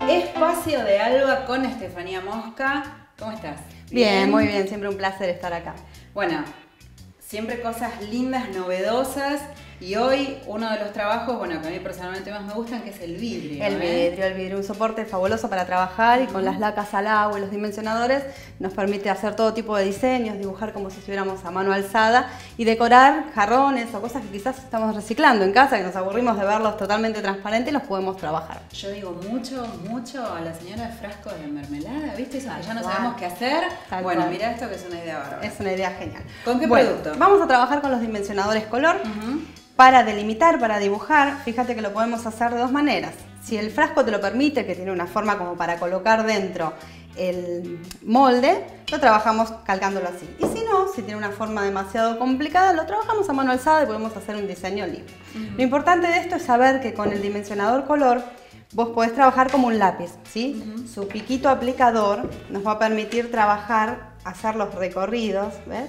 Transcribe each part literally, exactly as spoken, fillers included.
Espacio de Alba con Estefanía Mosca. ¿Cómo estás? Bien, bien, muy bien, siempre un placer estar acá. Bueno, siempre cosas lindas, novedosas. Y hoy uno de los trabajos, bueno, que a mí personalmente más me gustan, que es el vidrio. El ¿eh? vidrio, el vidrio, un soporte fabuloso para trabajar, y con las lacas al agua y los dimensionadores nos permite hacer todo tipo de diseños, dibujar como si estuviéramos a mano alzada y decorar jarrones o cosas que quizás estamos reciclando en casa, que nos aburrimos de verlos totalmente transparentes, y los podemos trabajar. Yo digo mucho, mucho a la señora de frasco de mermelada, ¿viste? Eso que ya no cual. sabemos qué hacer. Tal bueno, cual. mira esto que es una idea bárbara. Es una idea genial. ¿Con qué bueno, producto? Vamos a trabajar con los dimensionadores color. Uh-huh. Para delimitar, para dibujar, fíjate que lo podemos hacer de dos maneras. Si el frasco te lo permite, que tiene una forma como para colocar dentro el molde, lo trabajamos calcándolo así. Y si no, si tiene una forma demasiado complicada, lo trabajamos a mano alzada y podemos hacer un diseño libre. Uh-huh. Lo importante de esto es saber que con el dimensionador color vos podés trabajar como un lápiz, ¿sí? Uh-huh. Su piquito aplicador nos va a permitir trabajar, hacer los recorridos, ¿ves?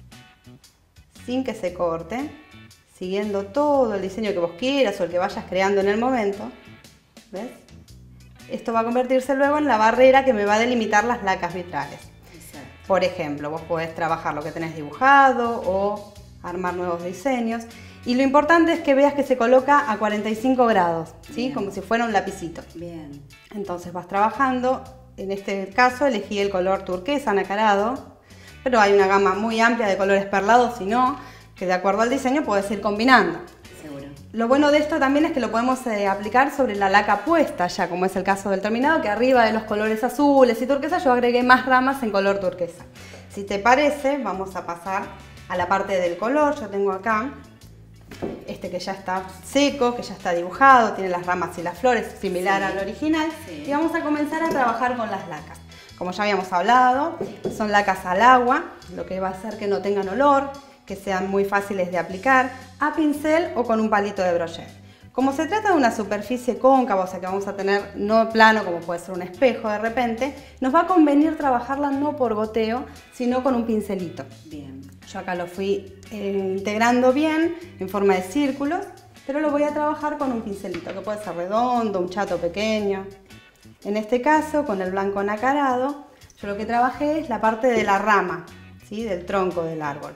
Sin que se corte, siguiendo todo el diseño que vos quieras o el que vayas creando en el momento, ¿ves? Esto va a convertirse luego en la barrera que me va a delimitar las lacas vitrales. Exacto. Por ejemplo, vos podés trabajar lo que tenés dibujado o armar nuevos diseños. Y lo importante es que veas que se coloca a cuarenta y cinco grados, ¿sí? Bien. Como si fuera un lapicito. Bien. Entonces vas trabajando, en este caso elegí el color turquesa anacarado, pero hay una gama muy amplia de colores perlados, si no, que de acuerdo al diseño puedes ir combinando. Seguro. Lo bueno de esto también es que lo podemos eh, aplicar sobre la laca puesta ya, como es el caso del terminado, que arriba de los colores azules y turquesa yo agregué más ramas en color turquesa. Si te parece, vamos a pasar a la parte del color. Yo tengo acá este que ya está seco, que ya está dibujado, tiene las ramas y las flores, similar sí. al original. Sí. Y vamos a comenzar a trabajar con las lacas. Como ya habíamos hablado, son lacas al agua, lo que va a hacer que no tengan olor, que sean muy fáciles de aplicar, a pincel o con un palito de brochet. Como se trata de una superficie cóncava, o sea que vamos a tener no plano como puede ser un espejo de repente, nos va a convenir trabajarla no por goteo, sino con un pincelito. Bien. Yo acá lo fui eh, integrando bien en forma de círculos, pero lo voy a trabajar con un pincelito, que puede ser redondo, un chato pequeño. En este caso, con el blanco nacarado, yo lo que trabajé es la parte de la rama, ¿sí? Del tronco del árbol.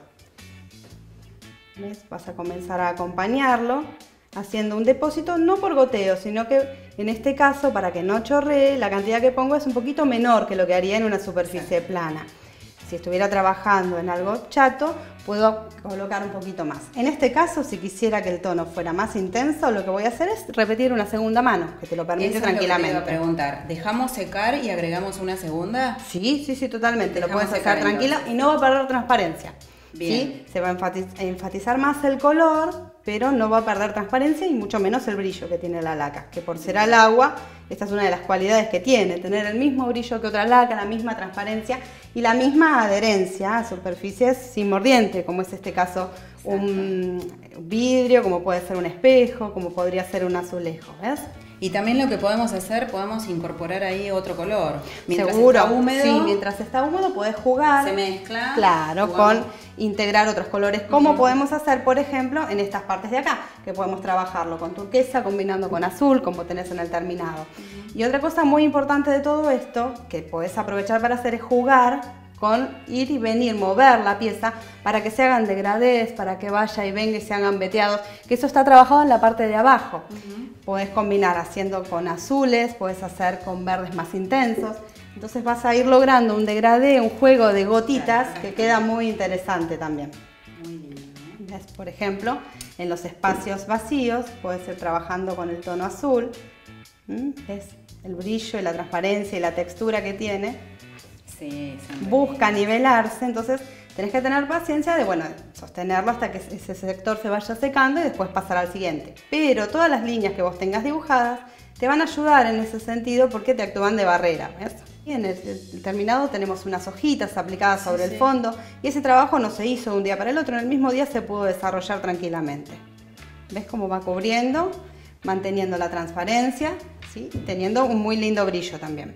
¿Ves? Vas a comenzar a acompañarlo haciendo un depósito no por goteo, sino que en este caso, para que no chorree, la cantidad que pongo es un poquito menor que lo que haría en una superficie plana. Si estuviera trabajando en algo chato, puedo colocar un poquito más. En este caso, si quisiera que el tono fuera más intenso, lo que voy a hacer es repetir una segunda mano, que te lo permite Eso tranquilamente. Es lo que te iba a preguntar, ¿dejamos secar y agregamos una segunda? Sí, sí, sí, totalmente. Dejamos lo puedes secar, hacer tranquilo entonces. Y no va a perder transparencia. Bien. ¿Sí? Se va a enfatiz- enfatizar más el color, pero no va a perder transparencia y mucho menos el brillo que tiene la laca, que por ser al agua, esta es una de las cualidades que tiene, tener el mismo brillo que otra laca, la misma transparencia y la misma adherencia a superficies sin mordiente, como es este caso un vidrio, como puede ser un espejo, como podría ser un azulejo, ¿ves? Y también lo que podemos hacer, podemos incorporar ahí otro color. Mientras Seguro, está húmedo, sí, mientras está húmedo podés jugar. Se mezcla. Claro, jugamos. con integrar otros colores, como Uh-huh. podemos hacer, por ejemplo, en estas partes de acá, que podemos trabajarlo con turquesa, combinando con azul, como tenés en el terminado. Uh-huh. Y otra cosa muy importante de todo esto, que podés aprovechar para hacer, es jugar con ir y venir, mover la pieza para que se hagan degradés, para que vaya y venga y se hagan veteados, que eso está trabajado en la parte de abajo. Uh-huh. Podés combinar haciendo con azules, podés hacer con verdes más intensos, entonces vas a ir logrando un degradé, un juego de gotitas que queda muy interesante también. Muy lindo, ¿no? ¿Ves? Por ejemplo, en los espacios vacíos puedes ir trabajando con el tono azul. ¿Mm? ¿Ves? El brillo y la transparencia y la textura que tiene. Sí, Busca nivelarse, entonces tenés que tener paciencia de, bueno, sostenerlo hasta que ese sector se vaya secando y después pasar al siguiente. Pero todas las líneas que vos tengas dibujadas te van a ayudar en ese sentido porque te actúan de barrera, ¿ves? Y en el, el terminado tenemos unas hojitas aplicadas sobre sí, el fondo sí. Y ese trabajo no se hizo de un día para el otro, en el mismo día se pudo desarrollar tranquilamente. ¿Ves cómo va cubriendo? Manteniendo la transparencia, ¿sí? Teniendo un muy lindo brillo también.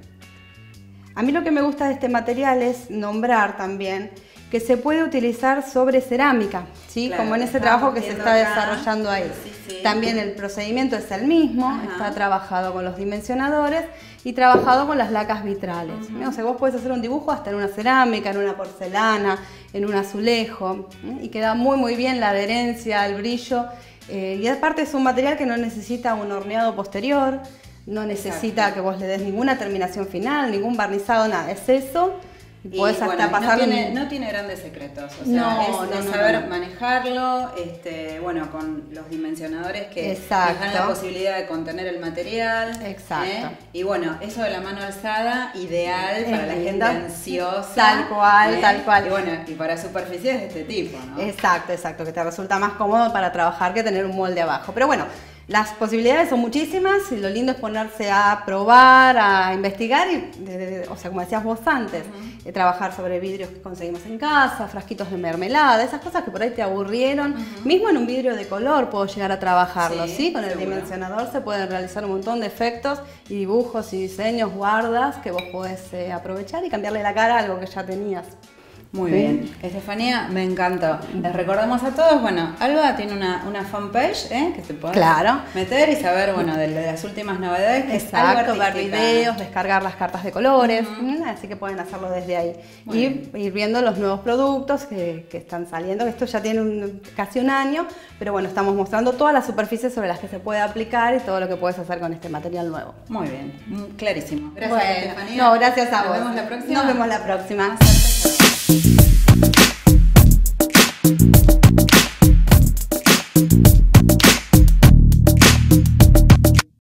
A mí lo que me gusta de este material es nombrar también que se puede utilizar sobre cerámica, ¿sí? Claro, como en ese trabajo que se está acá. desarrollando ahí. Sí, sí. Sí. También el procedimiento es el mismo, Ajá. está trabajado con los dimensionadores y trabajado con las lacas vitrales. Uh-huh. O sea, vos podés hacer un dibujo hasta en una cerámica, en una porcelana, en un azulejo, ¿eh? Y queda muy muy bien la adherencia, el brillo. Eh, y aparte es un material que no necesita un horneado posterior, no necesita Exacto. que vos le des ninguna terminación final, ningún barnizado, nada, es eso. Y Y podés hasta bueno, pasar no, un- tiene, no tiene grandes secretos, o sea, No, es, no, es no, saber no. manejarlo, este, bueno, con los dimensionadores que Exacto. nos dan la posibilidad de contener el material. Exacto. ¿eh? Y bueno, eso de la mano alzada, ideal Es para la lindo. gente ansiosa. Tal cual, ¿eh? tal cual. Y bueno, y para superficies de este tipo, ¿no? Exacto, exacto, que te resulta más cómodo para trabajar que tener un molde abajo. Pero bueno, las posibilidades son muchísimas y lo lindo es ponerse a probar, a investigar y, de- de- o sea, como decías vos antes, Uh-huh. eh, trabajar sobre vidrios que conseguimos en casa, frasquitos de mermelada, esas cosas que por ahí te aburrieron. Uh-huh. Mismo en un vidrio de color puedo llegar a trabajarlo, ¿sí? Sí, Con el seguro. dimensionador se pueden realizar un montón de efectos y dibujos y diseños, guardas que vos podés eh, aprovechar y cambiarle la cara a algo que ya tenías. Muy Sí. bien, Estefanía, me encantó. Les recordamos a todos, bueno, Alba tiene una, una fanpage, ¿eh? Que se puede Claro. meter y saber, bueno, de, de las últimas novedades. Que es Alba Exacto, ver Artística. videos, descargar las cartas de colores, Ujú. ¿m? Así que pueden hacerlo desde ahí. Muy y bien. ir viendo los nuevos productos que, que están saliendo, que esto ya tiene un- casi un año, pero bueno, estamos mostrando todas las superficies sobre las que se puede aplicar y todo lo que puedes hacer con este material nuevo. Muy bien, mm, clarísimo. Gracias, Bueno, Estefanía. no, gracias a Nos vos. vemos la próxima. Nos vemos la próxima. Más cerca.